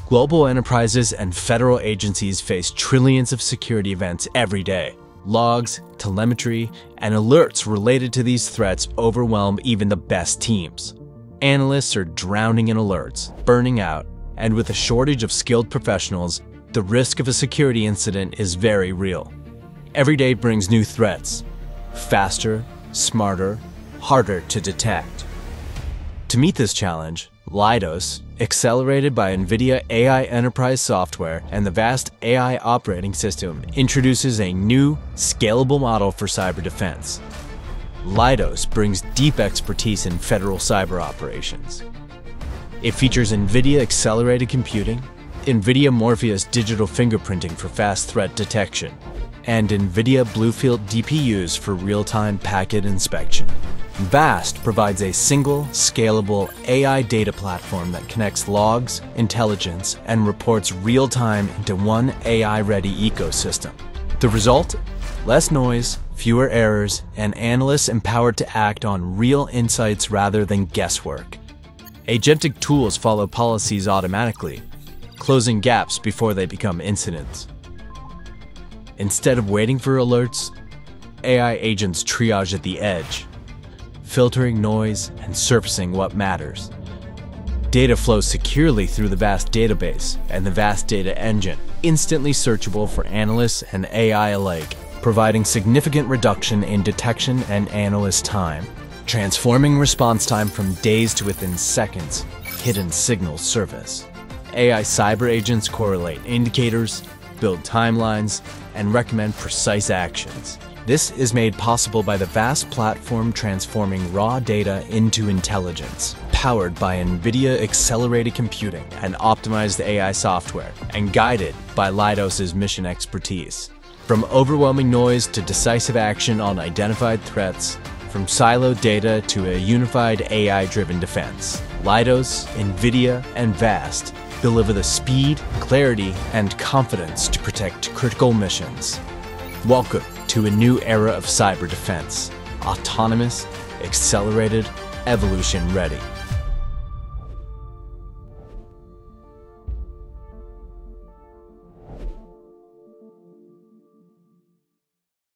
Global enterprises and federal agencies face trillions of security events every day. Logs, telemetry, and alerts related to these threats overwhelm even the best teams. Analysts are drowning in alerts, burning out, and with a shortage of skilled professionals, the risk of a security incident is very real. Every day brings new threats. Faster, smarter, harder to detect. To meet this challenge, Leidos, accelerated by NVIDIA AI Enterprise software and the vast AI operating system, introduces a new, scalable model for cyber defense. Leidos brings deep expertise in federal cyber operations. It features NVIDIA accelerated computing, NVIDIA Morpheus digital fingerprinting for fast threat detection, and NVIDIA Bluefield DPUs for real-time packet inspection. VAST provides a single, scalable AI data platform that connects logs, intelligence, and reports real-time into one AI-ready ecosystem. The result? Less noise, fewer errors, and analysts empowered to act on real insights rather than guesswork. Agentic tools follow policies automatically, closing gaps before they become incidents. Instead of waiting for alerts, AI agents triage at the edge, filtering noise and surfacing what matters. Data flows securely through the VAST database and the VAST data engine, instantly searchable for analysts and AI alike, providing significant reduction in detection and analyst time, transforming response time from days to within seconds. Hidden signals surface. AI cyber agents correlate indicators, build timelines, and recommend precise actions. This is made possible by the VAST platform transforming raw data into intelligence, powered by NVIDIA accelerated computing and optimized AI software, and guided by Leidos' mission expertise. From overwhelming noise to decisive action on identified threats, from siloed data to a unified AI-driven defense, Leidos, NVIDIA, and VAST deliver the speed, clarity, and confidence to protect critical missions. Welcome to a new era of cyber defense. Autonomous, accelerated, evolution ready.